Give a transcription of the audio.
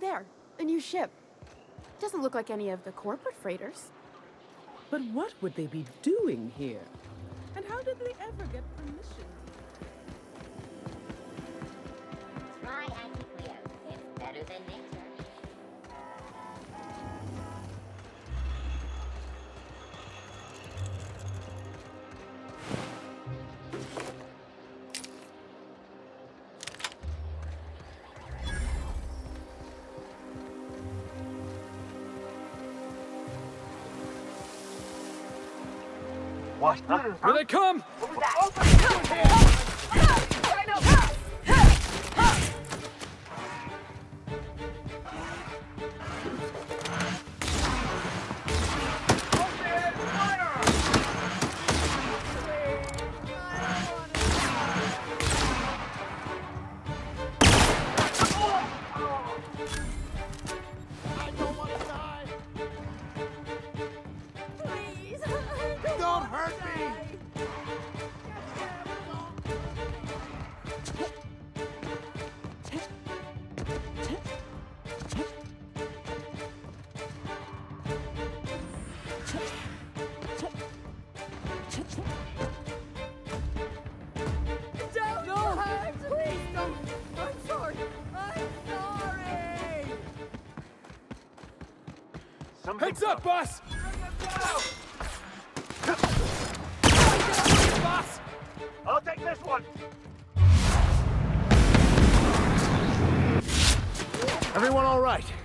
there. A new ship. Doesn't look like any of the corporate freighters. But what would they be doing here? And how did they ever get permission? Try Anti-Cleo. It's better than nature. What? Here they come! Don't hurt me! No, please don't. I'm sorry. I'm sorry. Heads up, boss! Boss! I'll take this one! Everyone all right?